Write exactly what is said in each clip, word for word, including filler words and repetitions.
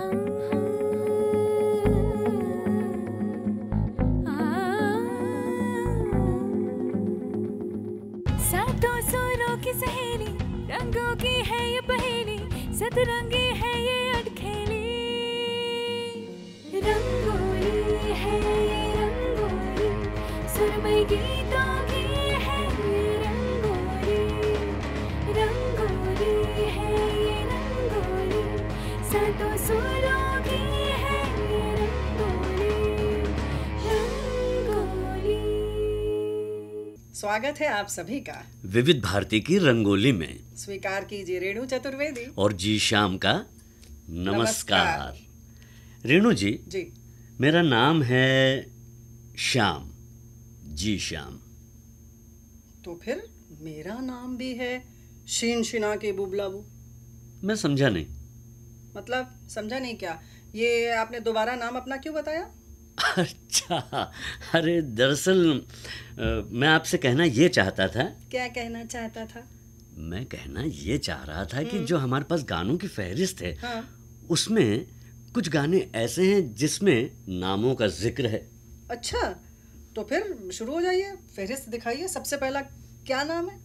सातों सुरों की सहेली, रंगों की है ये पहेली, सतरंगी है ये अटखेली। रंगोली है ये रंगोली, सुरमई गीतों की है ये रंगोली। रंगोली है ये रंगोली, सातों सुरों की है ये रंगोली। रंगोली। स्वागत है आप सभी का विविध भारती की रंगोली में। स्वीकार कीजिए रेणु चतुर्वेदी और जी श्याम का नमस्कार। नमस्कार। रेणु जी जी मेरा नाम है श्याम, जी श्याम। तो फिर मेरा नाम भी है शीन शिना के बुबलाबू। मैं समझा नहीं। मतलब समझा नहीं क्या? ये आपने दोबारा नाम अपना क्यों बताया? अच्छा, अरे दरअसल अ, मैं आपसे कहना ये चाहता था। क्या कहना चाहता था? मैं कहना ये चाह रहा था कि जो हमारे पास गानों की फहरिस्त है, हाँ। उसमें कुछ गाने ऐसे हैं जिसमें नामों का जिक्र है। अच्छा, तो फिर शुरू हो जाइए, फहरिस्त दिखाइए। सबसे पहला क्या नाम है?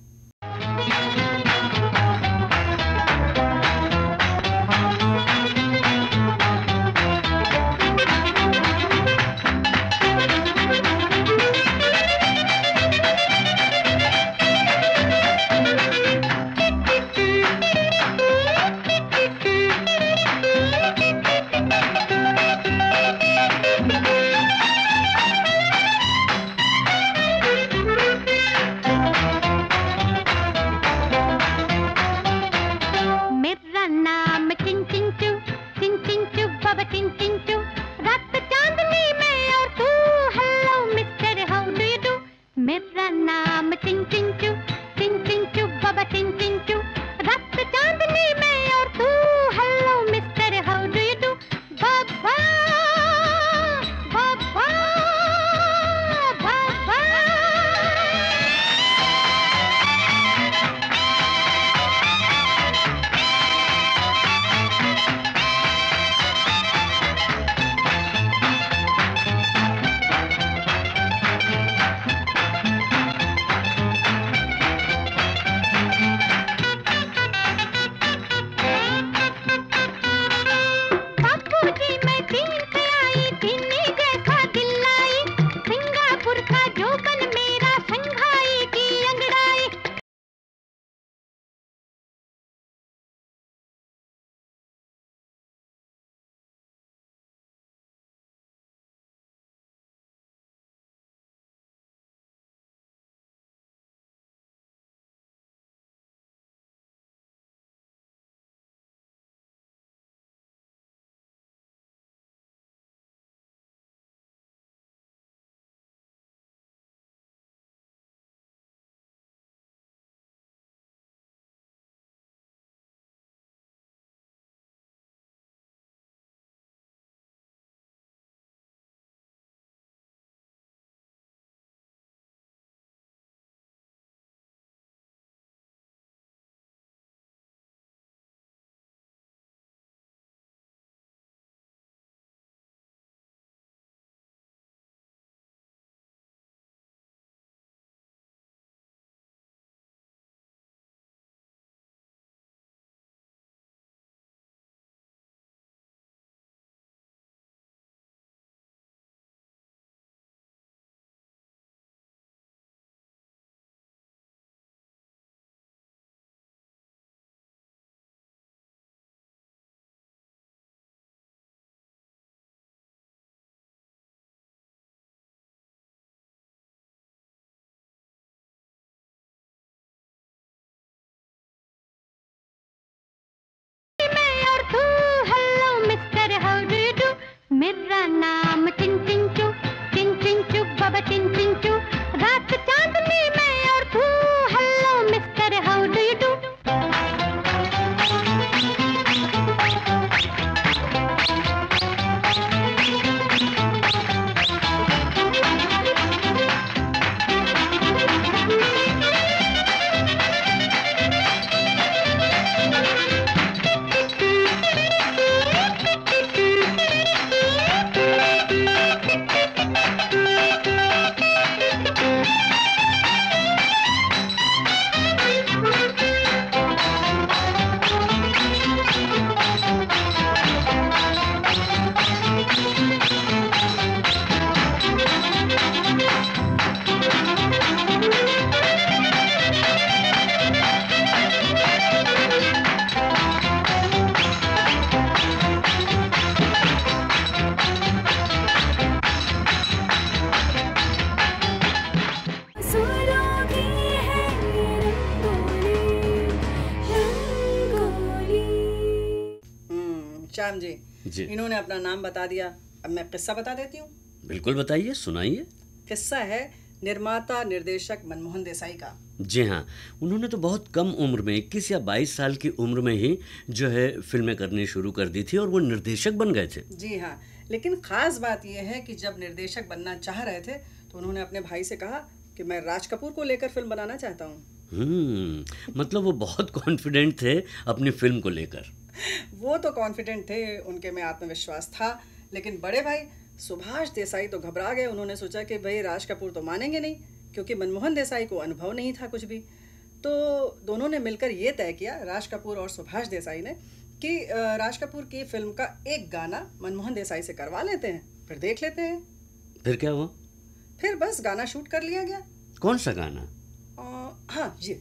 खान जी, जी। इन्होंने अपना नाम बता दिया। अब मैं किस्सा बता देती हूँ। बिल्कुल बताइए, सुनाइए। किस्सा है निर्माता निर्देशक मनमोहन देसाई का। जी हाँ, उन्होंने तो बहुत कम उम्र में, इक्कीस या बाईस साल की उम्र में ही जो है फिल्में करनी शुरू कर दी थी और वो निर्देशक बन गए थे। जी हाँ, लेकिन ख़ास बात यह है कि जब निर्देशक बनना चाह रहे थे तो उन्होंने अपने भाई से कहा कि मैं राज कपूर को लेकर फिल्म बनाना चाहता हूँ। हम्म, मतलब वो बहुत कॉन्फिडेंट थे अपनी फिल्म को लेकर। वो तो कॉन्फिडेंट थे, उनके में आत्मविश्वास था, लेकिन बड़े भाई सुभाष देसाई तो घबरा गए। उन्होंने सोचा कि भाई राज कपूर तो मानेंगे नहीं, क्योंकि मनमोहन देसाई को अनुभव नहीं था कुछ भी। तो दोनों ने मिलकर ये तय किया, राज कपूर और सुभाष देसाई ने, कि राज कपूर की फिल्म का एक गाना मनमोहन देसाई से करवा लेते हैं, फिर देख लेते हैं। फिर क्या हुआ? फिर बस गाना शूट कर लिया गया। कौन सा गाना? आ, हाँ ये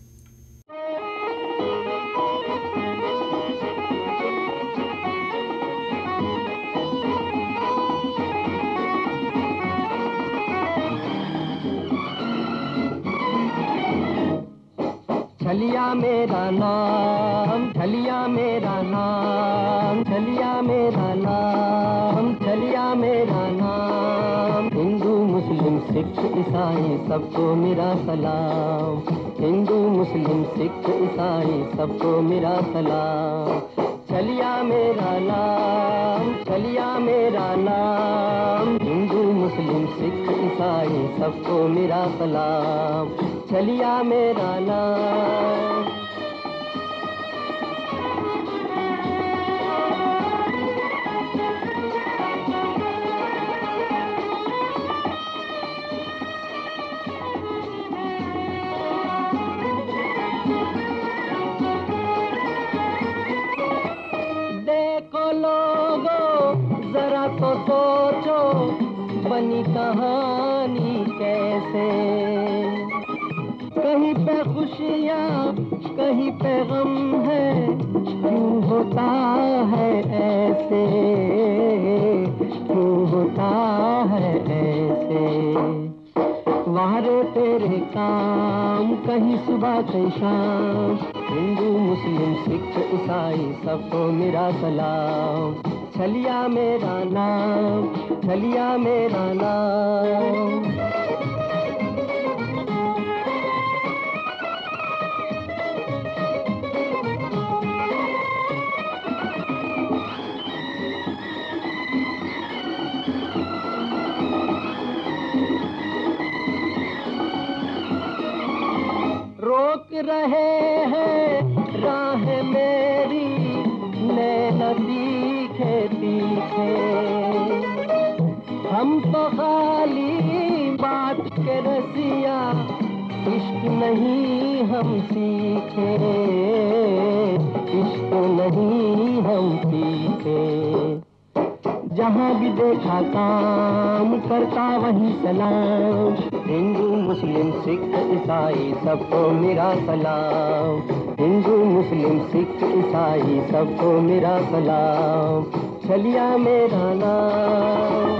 छलिया मेरा नाम, छलिया मेरा नाम, छलिया मेरा नाम, छलिया मेरा नाम। हिंदू मुस्लिम सिख ईसाई सबको मेरा सलाम, हिंदू मुस्लिम सिख ईसाई सबको मेरा सलाम। छलिया मेरा नाम, छलिया मेरा नाम, हिंदू मुस्लिम सिख ईसाई सबको मेरा सलाम। छलिया मेरा नाम। देखो लोगो जरा तो सोचो, बनी कहानी कैसे। कहीं पे खुशियाँ कहीं पे गम है, क्यों होता है ऐसे, क्यों होता है ऐसे। वारे तेरे काम कहीं सुबह कहीं शाम, हिंदू मुस्लिम सिख ईसाई सबको मेरा सलाम। छलिया मेरा नाम, छलिया मेरा नाम। रोक रहे हैं राह मेरी, नैना तीखे तीखे। हम तो खाली बात के रसिया, इश्क नहीं हम सीखे, इश्क नहीं हम सीखे। जहाँ भी देखा काम करता वही सलाम, हिंदू मुस्लिम सिख ईसाई सबको मेरा सलाम, हिंदू मुस्लिम सिख ईसाई सबको मेरा सलाम। छलिया मेरा नाम।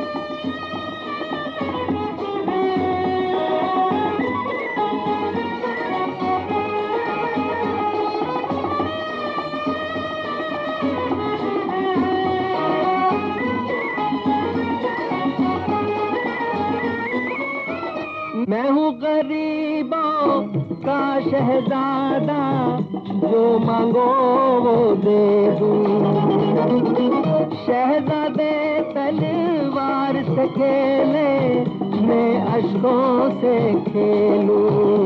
मैं हूँ गरीबों का शहजादा, जो मांगो वो दे दूं। शहजादे तलवार से खेले, मैं अश्कों से खेलूं,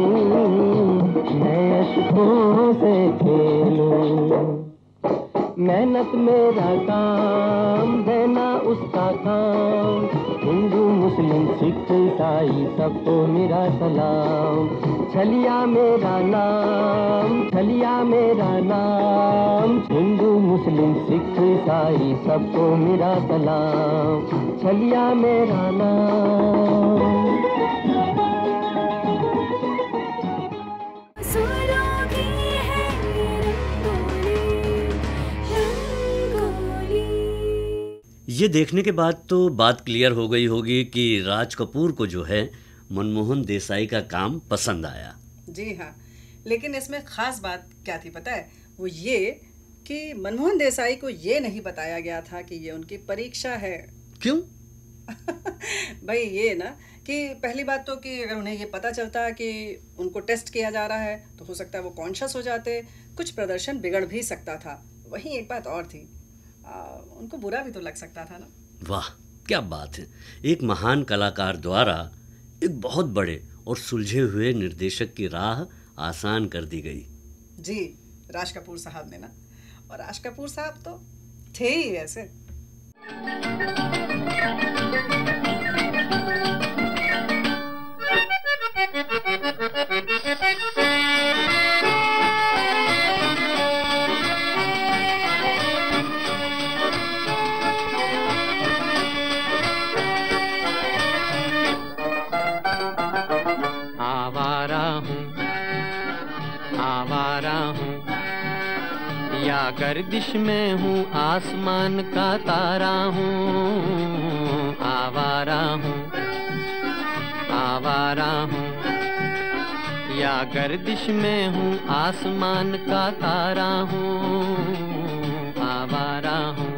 मैं अश्कों से खेलूं। मेहनत मेरा काम, देना उसका काम, हिंदू मुस्लिम सिख ईसाई सबको मेरा सलाम। छलिया मेरा नाम, छलिया मेरा नाम, हिंदू मुस्लिम सिख ईसाई सबको मेरा सलाम। छलिया मेरा नाम। ये देखने के बाद तो बात क्लियर हो गई होगी कि राज कपूर को जो है मनमोहन देसाई का काम पसंद आया। जी हाँ, लेकिन इसमें ख़ास बात क्या थी पता है? वो ये कि मनमोहन देसाई को ये नहीं बताया गया था कि ये उनकी परीक्षा है। क्यों? भाई ये ना कि पहली बात तो कि अगर उन्हें ये पता चलता कि उनको टेस्ट किया जा रहा है तो हो सकता है वो कॉन्शियस हो जाते, कुछ प्रदर्शन बिगड़ भी सकता था। वहीं एक बात और थी, आ, उनको बुरा भी तो लग सकता था ना। वाह क्या बात है, एक महान कलाकार द्वारा एक बहुत बड़े और सुलझे हुए निर्देशक की राह आसान कर दी गई। जी, राज कपूर साहब ने ना, और राज कपूर साहब तो थे ही ऐसे। आवारा हूँ आवारा हूँ या गर्दिश में हूँ, आसमान का तारा हूँ। आवारा हूँ आवारा हूँ या गर्दिश में हूँ, आसमान का तारा हूँ। आवारा हूँ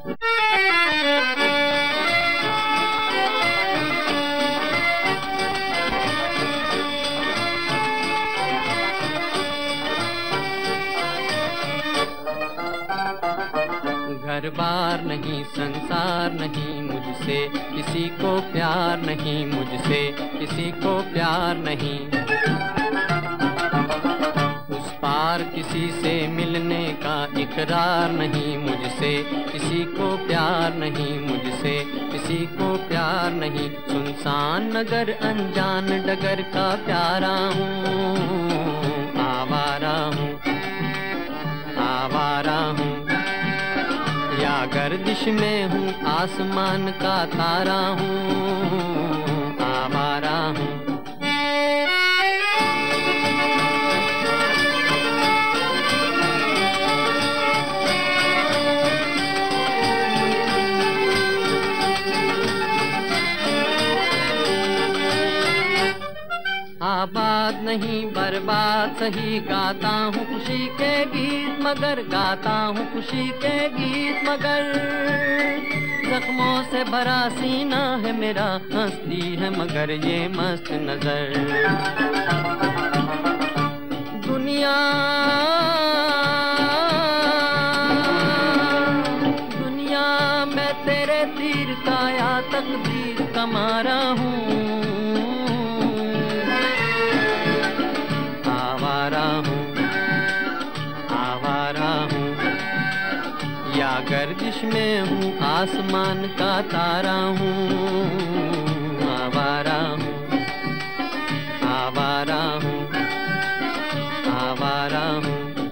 घर बार नहीं, संसार नहीं, मुझसे किसी को प्यार नहीं, मुझसे किसी को प्यार नहीं। उस पार किसी से मिलने का इकरार नहीं, मुझसे किसी को प्यार नहीं, मुझसे किसी को प्यार नहीं। सुनसान नगर अनजान डगर का प्यारा हूँ। आवारा हूँ आवारा हूँ या गर्दिश में हूँ, आसमान का तारा हूँ। आवारा हूँ आबाद नहीं बर्बाद सही, गाता हूँ खुशी के गीत मगर, गाता हूँ खुशी के गीत मगर। जख्मों से भरा सीना है मेरा, हंसती है मगर ये मस्त नजर। दुनिया दुनिया मैं तेरे तीर का या तकदीर का मारा हूँ। गर्दिश में हूँ, आसमान का तारा हूँ। आवारा हूँ आवारा हूँ आवारा हूँ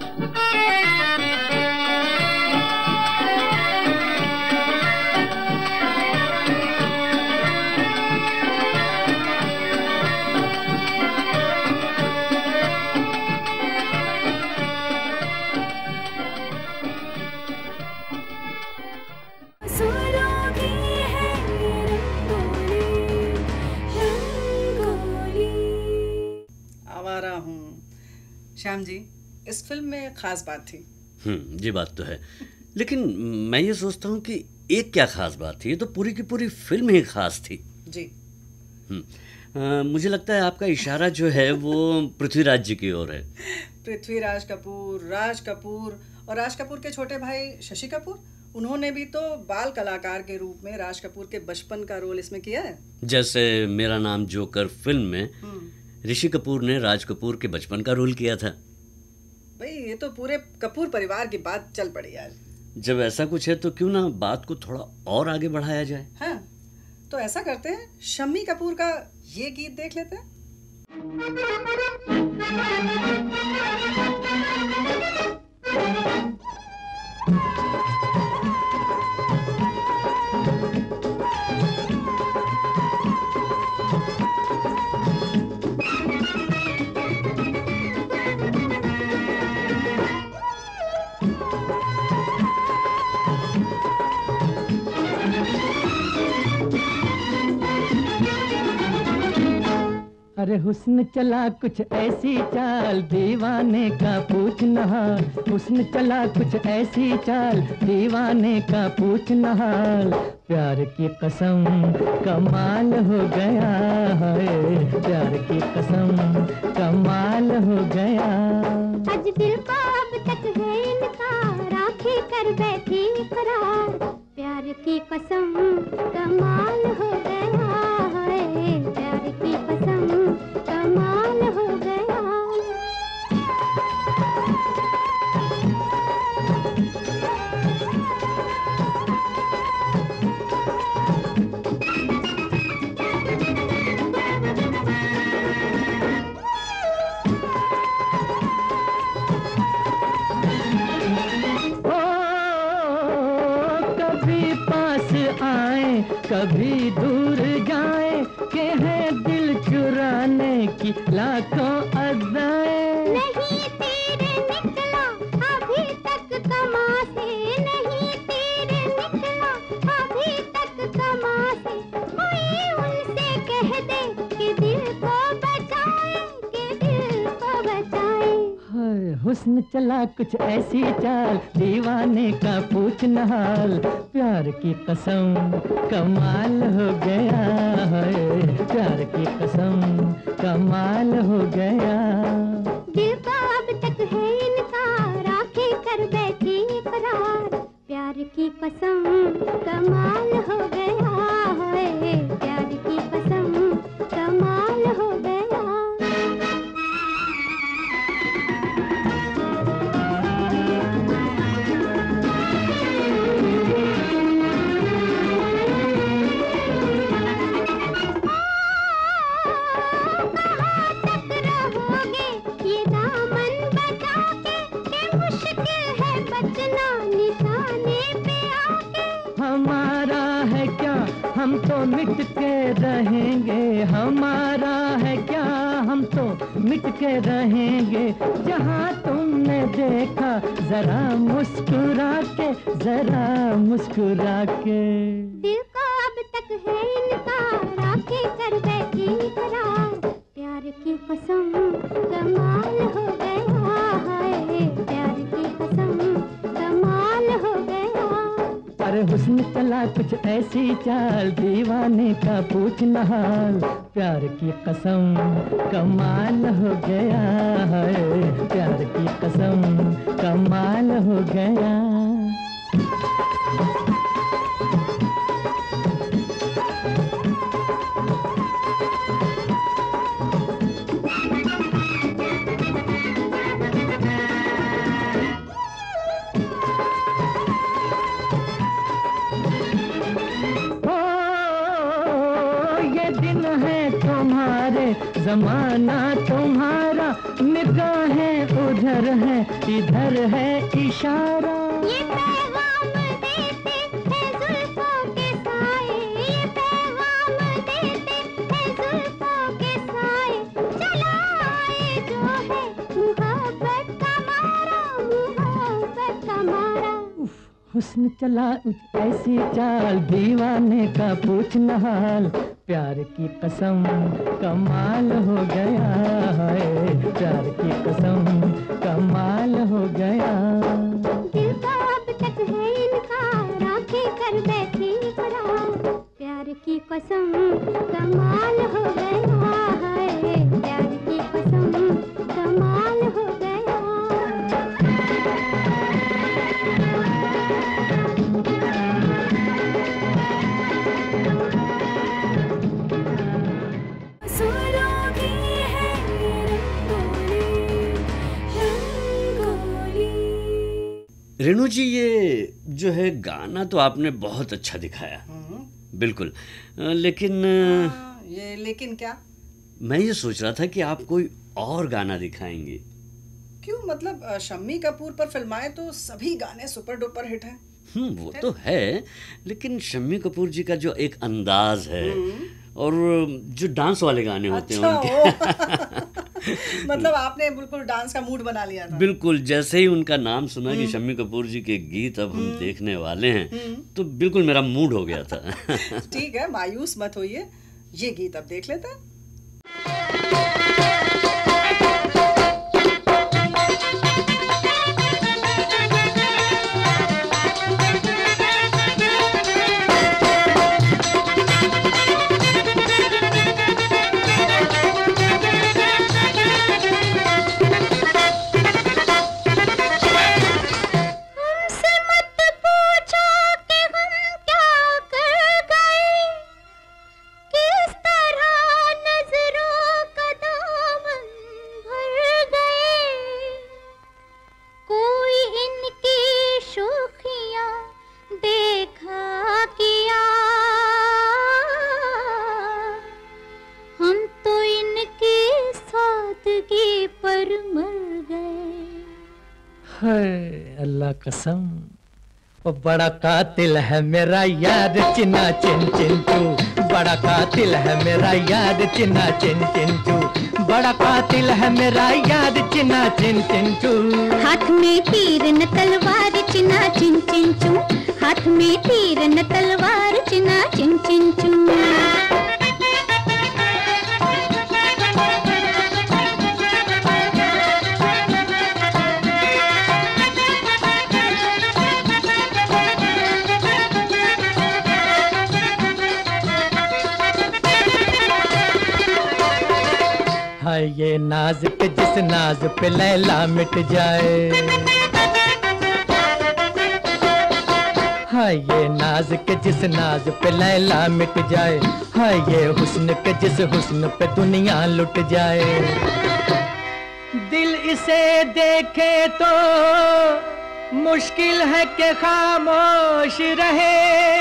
श्याम जी, इस फिल्म में खास बात थी। हम्म ये बात तो है, लेकिन मैं ये सोचता हूँ कि एक क्या खास बात थी, ये तो पूरी की पूरी फिल्म ही खास थी। जी। हम्म मुझे लगता है आपका इशारा जो है वो पृथ्वीराज जी की ओर है। पृथ्वीराज कपूर, राज कपूर और राज कपूर के छोटे भाई शशि कपूर, उन्होंने भी तो बाल कलाकार के रूप में राज कपूर के बचपन का रोल इसमें किया है। जैसे मेरा नाम जोकर फिल्म में ऋषि कपूर ने राज कपूर के बचपन का रोल किया था। भाई ये तो पूरे कपूर परिवार की बात चल पड़ी यार। जब ऐसा कुछ है तो क्यों ना बात को थोड़ा और आगे बढ़ाया जाए। हाँ, तो ऐसा करते हैं, शम्मी कपूर का ये गीत देख लेते हैं। अरे हुस्न चला कुछ ऐसी चाल, दीवाने का पूछ नहाल। हुस्न चला कुछ ऐसी चाल, दीवाने का पूछ नहाल। प्यार की कसम कमाल हो गया है, प्यार की कसम कमाल हो गया। आज दिल को अब तक है इनकार, आंखें कर बैठी करार। प्यार की कसम कमाल हो गया है, प्यार की कसम कमाल हो गया। कभी दूर जाए के हैं दिल चुराने की लाखों अदाएं। नहीं तीर निकला अभी तक कमा से, नहीं तीर निकला अभी तक कमा से। कोई उनसे कह दे कि दिल को बचाए, कि दिल को बचाए। हाय हुस्न चला कुछ ऐसी चाल, दीवाने का पूछ नहाल। प्यार की कसम कमाल हो गया है, प्यार की कसम कमाल हो गया। दिल को अब तक है इनकार, आंखें कर बैठी करार। प्यार की कसम कमाल हो गया है, प्यार की कसम कमाल हो गया। हमारा है क्या हम तो मिट के रहेंगे, हमारा है क्या हम तो मिट के रहेंगे। जहाँ तुमने देखा जरा मुस्कुरा के, जरा मुस्कुरा के। दिल को अब तक है इनकार, आंखें कर बैठी करार। प्यार की कसम कमाल हो गया है, प्यार की कसम कमाल हो गया। अरे हुस्न चला कुछ ऐसी चाल, दीवाने का पूछ नहाल। प्यार की कसम कमाल हो गया है, प्यार की कसम कमाल हो गया। जमाना तुम्हारा, निगाहें उधर है इधर है इशारा। ये पैगाम देते हैं जुल्फों के साए, ये पैगाम देते हैं जुल्फों के साए। चला आए जो है मुहब्बत का मारा, मुहब्बत का मारा। हुस्न चला ऐसी चाल, दीवाने का पूछ नहाल। प्यार की कसम कमाल हो गया है, प्यार की कसम कमाल हो गया। दिल का अब तक है इनकार, आंखें कर बैठी करार। प्यार की कसम कमाल हो गया है, प्यार की कसम कमाल हो गया। रेणु जी, ये जो है गाना तो आपने बहुत अच्छा दिखाया, बिल्कुल, लेकिन हाँ, ये लेकिन क्या? मैं ये सोच रहा था कि आप कोई और गाना दिखाएंगे। क्यों? मतलब अ, शम्मी कपूर पर फिल्माए तो सभी गाने सुपर डुपर हिट हैं। हम्म वो तो है, लेकिन शम्मी कपूर जी का जो एक अंदाज है और जो डांस वाले गाने होते अच्छा, हैं उनके मतलब आपने बिल्कुल डांस का मूड बना लिया था। बिल्कुल, जैसे ही उनका नाम सुना कि शम्मी कपूर जी के गीत अब हम देखने वाले हैं तो बिल्कुल मेरा मूड हो गया था। ठीक है, मायूस मत होइए, ये गीत अब देख लेते हैं। अल्लाह कसम वो बड़ा कातिल है मेरा यार चिन्ना चिन चिंचू, बड़ा कातिल है मेरा यार चिन्ना चिन चिंचू, बड़ा कातिल है मेरा यार चिन्ना चिन चिंचू। हाथ में तीर न तलवार चिन्ना चिन चिंचू, हाथ में तीर न तलवार चिन्ना चिन चिंचू। हाय ये नाज पे जिस नाज पे लैला मिट जाए, हाय ये नाज के जिस नाज पे लैला मिट जाए, हाय ये हुस्न के जिस हुस्न पे दुनिया लुट जाए। दिल इसे देखे तो मुश्किल है कि खामोश रहे,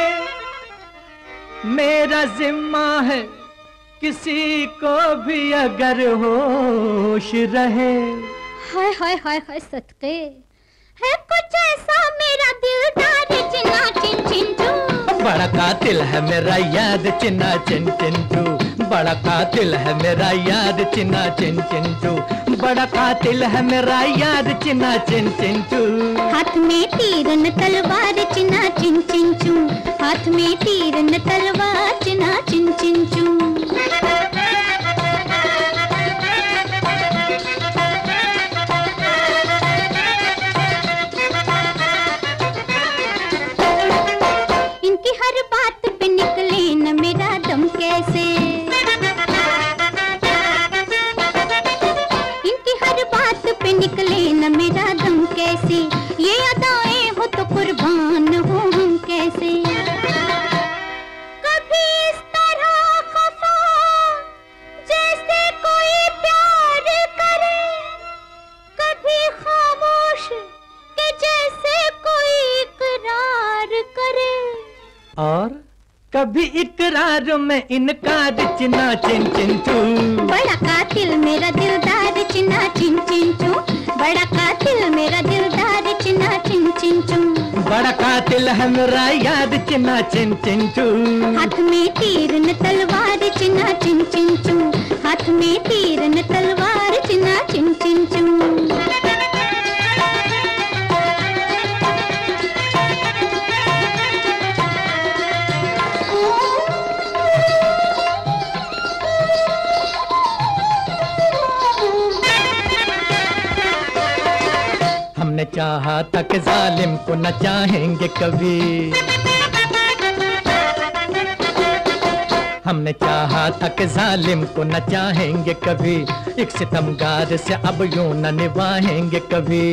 मेरा जिम्मा है किसी को भी अगर होश रहे। हाय हाय हाय हाय सदके है कुछ ऐसा मेरा दिलदार चिन्ना चिन चिंचू, बड़ा कातिल है मेरा याद चिन्ना चिन चिंचू, बड़ा कातिल है मेरा याद चिन्ना चिन चिंचू, बड़ा कातिल है मेरा याद चिन्ना चिन चिंचू। हाथ में तीर न तलवार चिन्ना चिन चिंचू, हाथ में तीर न तलवार चिन्ना चिन चिंचू। इनकी हर बात पे निकले न मेरा दम कैसे, इनकी हर बात पे निकले न मेरा दम कैसे, ये अदाएं हो तो कुर्बान हो हम कैसे। कभी इस तरह खफा जैसे कोई प्यार करे, कभी खामोश के जैसे कोई इकरार करे, और कभी इकरार में इनकार चिन्ना चिन चिंचू। बड़ा कातिल मेरा दिलदार चिन्ना चिन चिंचू, बड़ा कातिल मेरा दिलदार चिन्ना चिन चिंचू, बड़ा कातिल है मेरा याद चिन्ना चिन चिंचू। हाथ में तीर न तलवार चिन्ना चिन चिंचू, हाथ में तीर न तलवार चिन्ना चिन चिंचू। हमने चाहा था कि जालिम को न चाहेंगे कभी, हमने चाहा था कि जालिम को न चाहेंगे कभी, एक सितमगार से अब यूं न निभाएंगे कभी।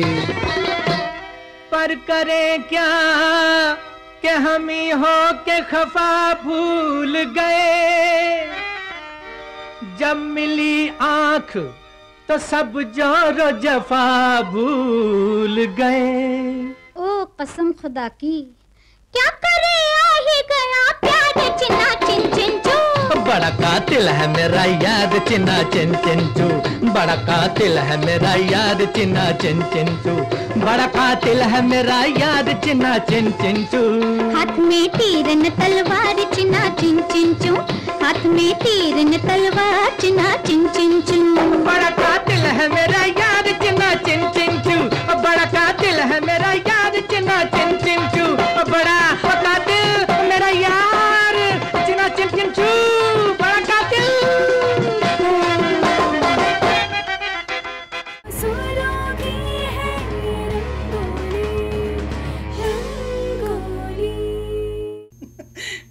पर करें क्या कि हम ही हो के खफा भूल गए, जब मिली आंख तो सब जोर जफा भूल गए। ओ कसम खुदा की क्या करे आ ही गया प्यार चिन्ना चिन चिंचू, बड़ा कातिल है मेरा याद चिन्ना चिन चिंचू, बड़ा कातिल है मेरा याद चिन्ना चिन चिंचू, बड़ा कातिल है मेरा याद चिन्ना चिन चिंचू। हाथ में तीर न तलवार चिन्ना चिन चिंचू, हाथ में तीर न तलवार चिन्ना चिन चिंचू। बड़ा कातिल है मेरा याद चिन्ना चिन चिंचू, बड़ा कातिल है मेरा याद चिन्ना चिन चिंचू, बड़ा कातिल मेरा यार चिन्ना चिन चिंचू, बड़ा कातिल।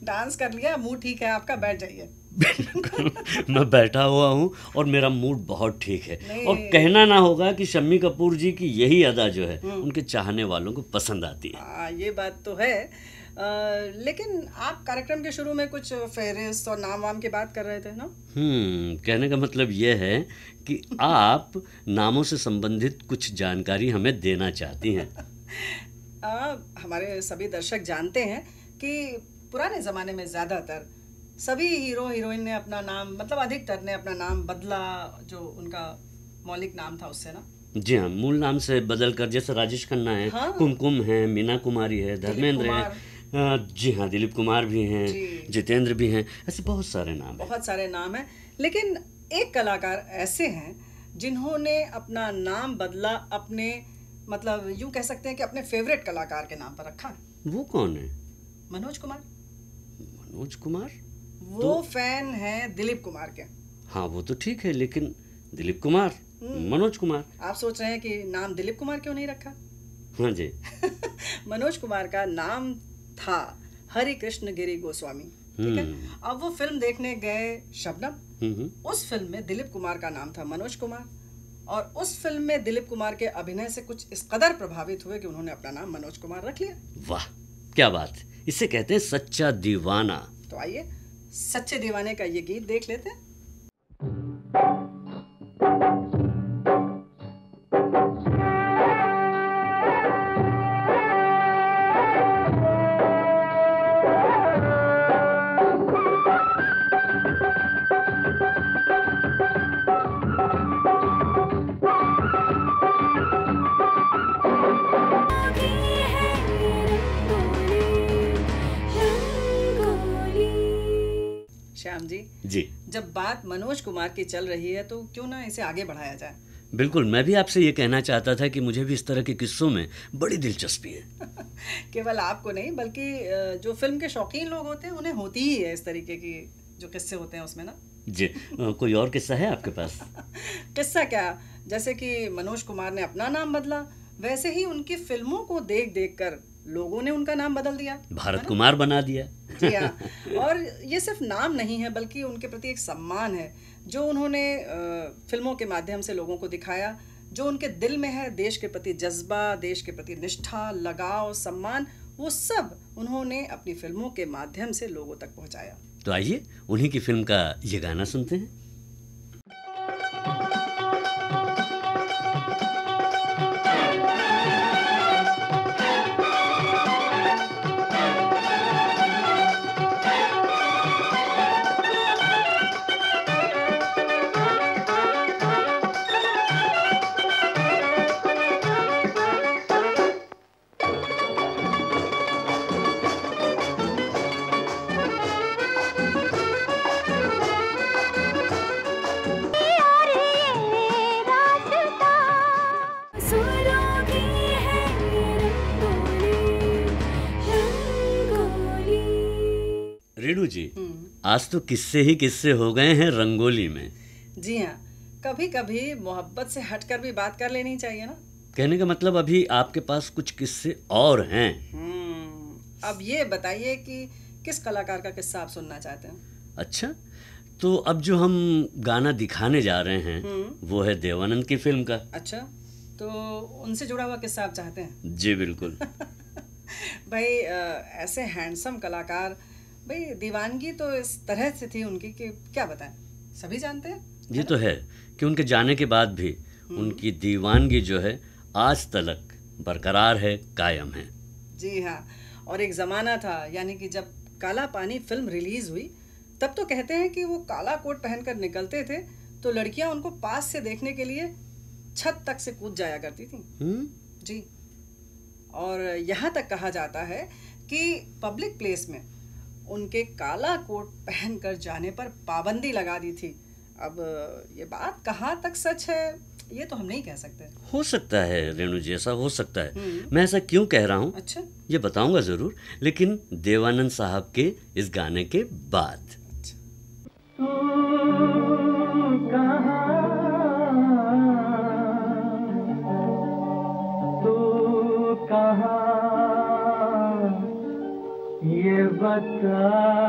डांस कर लिया, मूड ठीक है आपका, बैठ जाइए। बिल्कुल, मैं बैठा हुआ हूँ और मेरा मूड बहुत ठीक है। नहीं। और कहना ना होगा कि शम्मी कपूर जी की यही अदा जो है उनके चाहने वालों को पसंद आती है। हाँ, ये बात तो है। आ, लेकिन आप कार्यक्रम के शुरू में कुछ फेहरिस्त और नाम वाम की बात कर रहे थे ना? हम्म कहने का मतलब ये है कि आप नामों से संबंधित कुछ जानकारी हमें देना चाहती हैं। आ, हमारे सभी दर्शक जानते हैं कि पुराने ज़माने में ज़्यादातर सभी हीरो हीरोइन ने अपना नाम, मतलब अधिकतर ने अपना नाम बदला, जो उनका मौलिक नाम था उससे ना। जी हाँ, मूल नाम से बदल कर, जैसे राजेश खन्ना है, हाँ। कुमकुम है, मीना कुमारी है, धर्मेंद्र है, अ, जी हाँ, दिलीप कुमार भी हैं, जी। जितेंद्र भी हैं, ऐसे बहुत सारे नाम हैं। बहुत सारे नाम हैं, लेकिन एक कलाकार ऐसे हैं जिन्होंने अपना नाम बदला, अपने मतलब यूं कह सकते हैं कि अपने फेवरेट कलाकार के नाम पर रखा। वो कौन है? मनोज कुमार। मनोज कुमार? वो तो- फैन हैं दिलीप कुमार के। हाँ, वो तो ठीक है, लेकिन दिलीप कुमार, मनोज कुमार। आप सोच रहे हैं कि नाम दिलीप कुमार क्यों नहीं रखा? हाँ जी। मनोज कुमार का नाम था हरि कृष्ण गिरी गोस्वामी, ठीक है। अब वो फिल्म देखने गए शबनम, हम्म उस फिल्म में दिलीप कुमार का नाम था मनोज कुमार, और उस फिल्म में दिलीप कुमार के अभिनय से कुछ इस कदर प्रभावित हुए कि उन्होंने अपना नाम मनोज कुमार रख लिया। वाह, क्या बात है! इसे कहते हैं सच्चा दीवाना। तो आइए सच्चे दीवाने का ये गीत देख लेते हैं। श्याम जी, जी जब बात मनोज कुमार की चल रही है तो क्यों ना इसे आगे बढ़ाया जाए। बिल्कुल, मैं भी आपसे ये कहना चाहता था कि मुझे भी इस तरह के किस्सों में बड़ी दिलचस्पी है। केवल आपको नहीं, बल्कि अ, जो फिल्म के शौकीन लोग होते हैं उन्हें होती ही है इस तरीके की जो किस्से होते हैं उसमें ना। जी, अ, कोई और किस्सा है आपके पास? किस्सा क्या, जैसे कि मनोज कुमार ने अपना नाम बदला, वैसे ही उनकी फिल्मों को देख देख कर लोगों ने उनका नाम बदल दिया, भारत कुमार बना दिया। जी हाँ। और ये सिर्फ नाम नहीं है, बल्कि उनके प्रति एक सम्मान है जो उन्होंने अ, फिल्मों के माध्यम से लोगों को दिखाया। जो उनके दिल में है, देश के प्रति जज्बा, देश के प्रति निष्ठा, लगाव, सम्मान, वो सब उन्होंने अपनी फिल्मों के माध्यम से लोगों तक पहुंचाया। तो आइए उन्हीं की फिल्म का ये गाना सुनते हैं। रेणु जी, आज तो किस्से ही किस्से हो गए हैं रंगोली में। जी हाँ, कभी कभी मोहब्बत से हटकर भी बात कर लेनी चाहिए ना। कहने का मतलब अभी आपके पास कुछ किस्से और हैं। हम्म, अब ये बताइए कि किस कलाकार का किस्सा आप सुनना चाहते हैं? अच्छा, तो अब जो हम गाना दिखाने जा रहे हैं वो है देवानंद की फिल्म का। अच्छा, तो उनसे जुड़ा हुआ किस्सा आप चाहते हैं? जी बिल्कुल। भाई अ, ऐसे हैंडसम कलाकार, भाई दीवानगी तो इस तरह से थी उनकी कि क्या बताएं, सभी जानते हैं। ये तो है कि उनके जाने के बाद भी उनकी दीवानगी जो है आज तलक बरकरार है, कायम है। जी हाँ, और एक ज़माना था, यानी कि जब काला पानी फिल्म रिलीज हुई तब तो कहते हैं कि वो काला कोट पहनकर निकलते थे तो लड़कियां उनको पास से देखने के लिए छत तक से कूद जाया करती थी। हम्म जी, और यहाँ तक कहा जाता है कि पब्लिक प्लेस में उनके काला कोट पहनकर जाने पर पाबंदी लगा दी थी। अब ये बात कहाँ तक सच है ये तो हम नहीं कह सकते। हो सकता है रेणु जी, ऐसा हो सकता है। मैं ऐसा क्यों कह रहा हूँ अच्छा, ये बताऊंगा ज़रूर, लेकिन देवानंद साहब के इस गाने के बाद। ये बता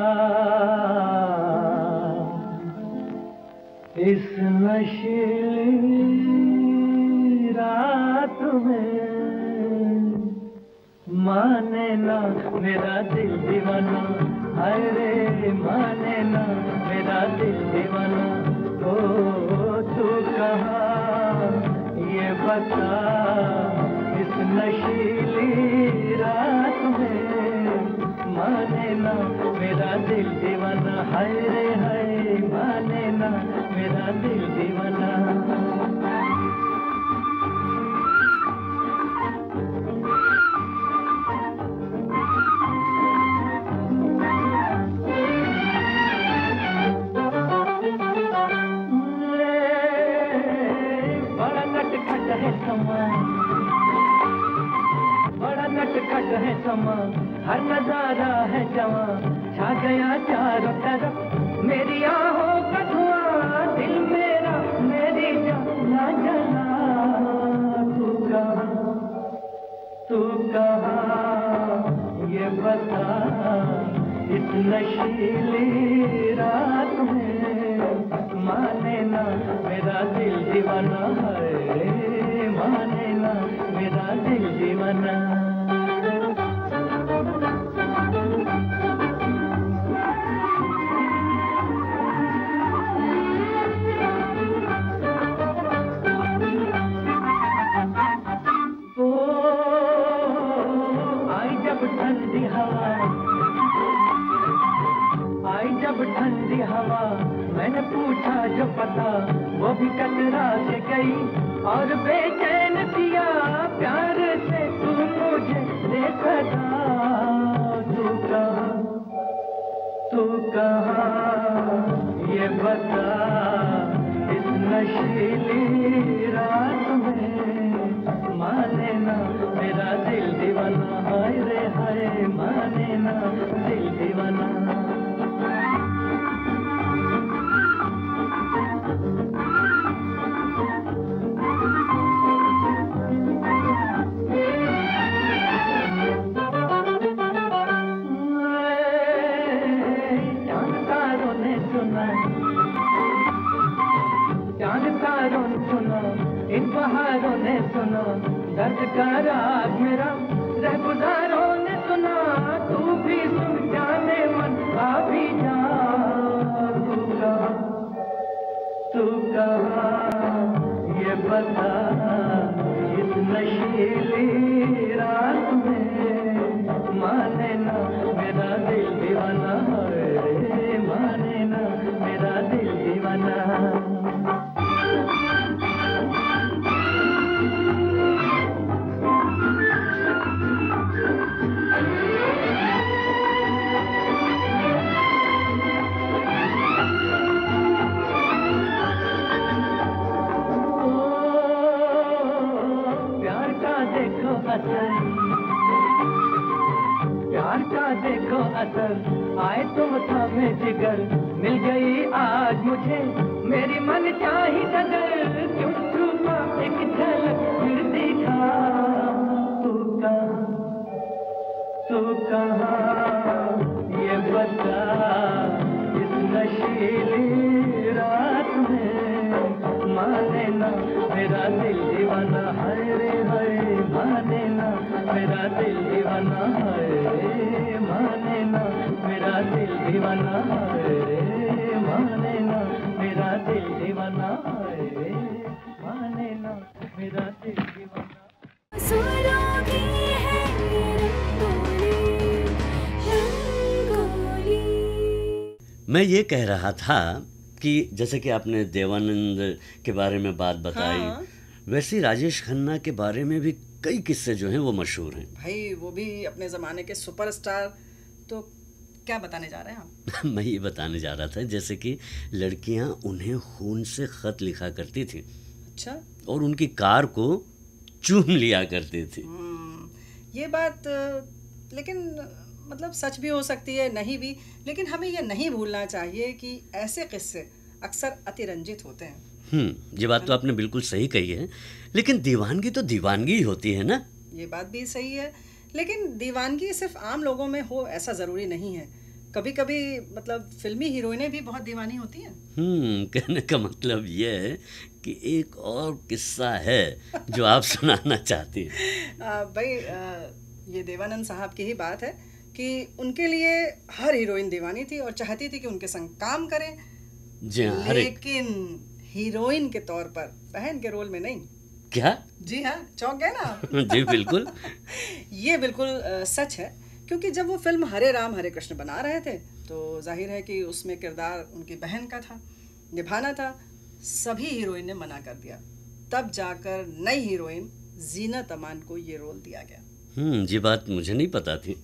इस नशीली रात में माने ना मेरा दिल दीवाना, हाय रे माने ना मेरा दिल दीवाना। ओ तू कहाँ ये बता इस नशीली रात में माने ना मेरा दिल दीवाना, हाय रे हाय माने ना मेरा दिल दीवाना। बड़ा नटखट है समा, हर नजारा है जवां, छा गया चारों तरफ मेरी आहों का धुआं, दिल मेरा मेरी जाना जला। तू कहाँ तू कहाँ ये बता इस नशीली रात में माने ना मेरा दिल दीवाना, है माने ना मेरा दिल दीवाना। ओ आई जब ठंडी हवा, आई जब ठंडी हवा, मैंने पूछा जो पता वो भी कतरा के गई और बेचैन किया प्यार से तू मुझे देखा। तू कहाँ तू कहाँ ये बता इस नशीली रात में माने ना मेरा दिल दीवाना, हाय रे हाय माने ना दिल दीवाना। इन बहारों ने सुना दर्द का राग मेरा, रहगुजारों ने सुना तू भी सुन जाने मन आ भी जा। तू कहाँ तू कहाँ ये बता इस नशीली रात में माने ना मेरा दिल दीवाना, है माने ना मेरा दिल दीवाना। प्यार का देखो असर, आए तुम थामे जिगर, मिल गई आज मुझे मेरी मन चाही नजर, क्यों छुपा एक झलक फिर दिखा। तू कहाँ तू कहाँ ये बता इस नशीली रात में माने ना मेरा दिल दीवाना, हाय रे हाय माने ना मेरा दिल दीवाना, है माने ना मेरा दिल दीवाना, है माने ना मेरा दिल दीवाना, है माने ना मेरा दिल दीवाना। सुरों की है ये रंगोली, रंगोली। मैं ये कह रहा था कि जैसे कि आपने देवानंद के बारे में बात बताई, हाँ। वैसे राजेश खन्ना के बारे में भी कई किस्से जो हैं वो मशहूर हैं। भाई वो भी अपने ज़माने के सुपरस्टार। तो क्या बताने जा रहे हैं आप? मैं ये बताने जा रहा था जैसे कि लड़कियां उन्हें खून से खत लिखा करती थी अच्छा। और उनकी कार को चूम लिया करती थी। हम्म, ये बात लेकिन मतलब सच भी हो सकती है, नहीं भी, लेकिन हमें ये नहीं भूलना चाहिए कि ऐसे किस्से अक्सर अतिरंजित होते हैं। हम्म ये बात तो आपने बिल्कुल सही कही है, लेकिन दीवानगी तो दीवानगी ही होती है ना। ये बात भी सही है, लेकिन दीवानगी सिर्फ आम लोगों में हो ऐसा ज़रूरी नहीं है। कभी कभी मतलब फिल्मी हीरोइनें भी बहुत दीवानी होती हैं। हम्म कहने का मतलब ये है कि एक और किस्सा है जो आप सुनाना चाहती हैं। आ, भाई आ, ये देवानंद साहब की ही बात है कि उनके लिए हर हीरोइन दीवानी थी और चाहती थी कि उनके संग काम करें, जी हाँ, हर एक। लेकिन हीरोइन के तौर पर, बहन के रोल में नहीं। क्या? जी हाँ, चौंक गए ना आप? जी बिल्कुल। ये बिल्कुल आ, सच है, क्योंकि जब वो फिल्म हरे राम हरे कृष्ण बना रहे थे तो जाहिर है कि उसमें किरदार उनकी बहन का था, निभाना था। सभी हीरोइन ने मना कर दिया। तब जाकर नई हीरोइन जीनत अमान को ये रोल दिया गया। हम्म ये बात मुझे नहीं पता थी।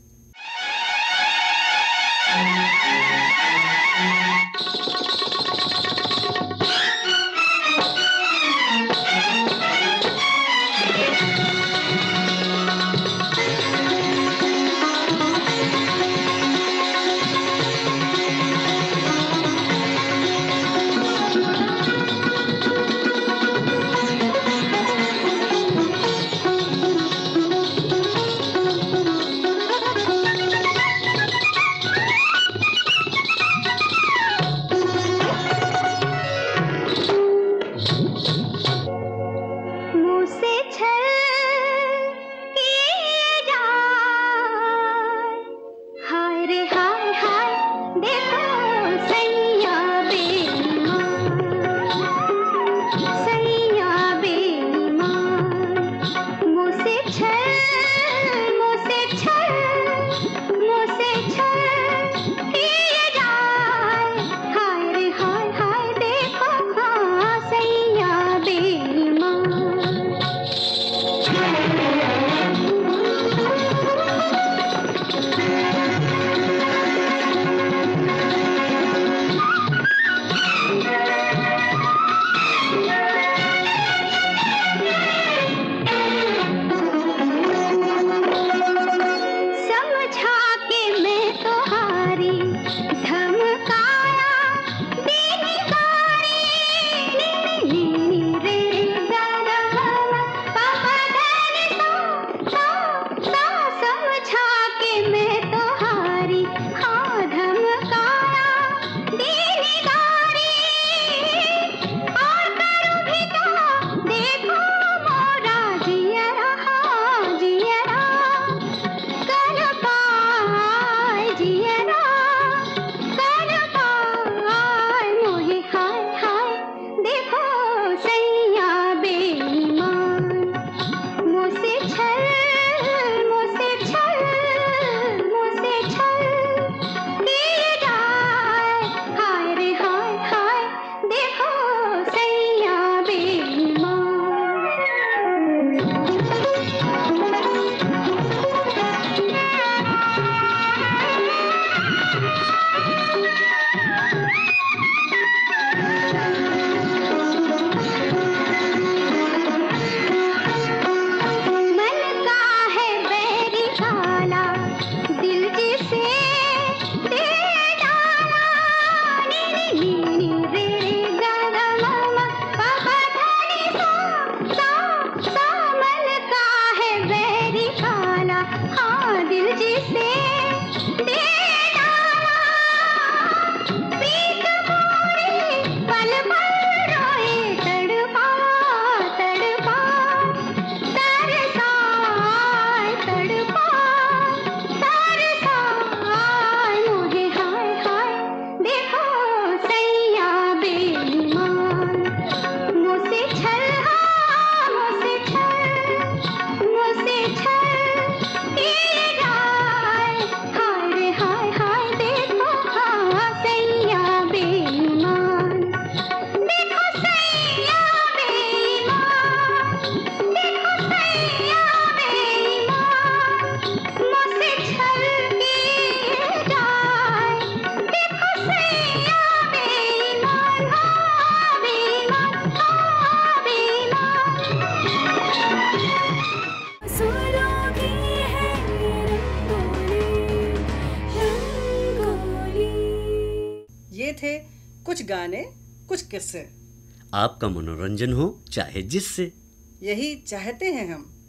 थे कुछ गाने कुछ किस्से। आपका मनोरंजन हो चाहे जिससे, यही चाहते हैं हम।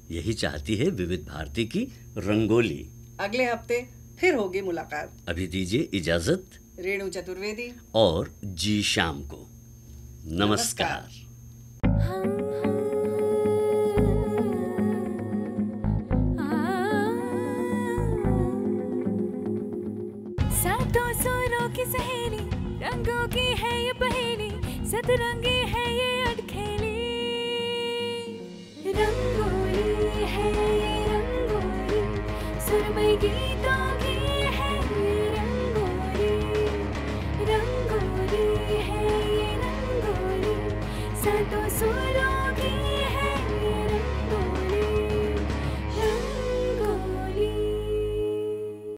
यही चाहती है विविध भारती की रंगोली। अगले हफ्ते फिर होगी मुलाकात। अभी दीजिए इजाजत रेणु चतुर्वेदी और जी शाम को। नमस्कार। सातों सुरों की सहेली, रंगों की है ये पहेली, सतरंगी है ये अटखेली। रंगोली है ये रंगोली, सुरमई गीतों की है ये रंगोली। रंगोली है ये रंगोली, सातों सुरों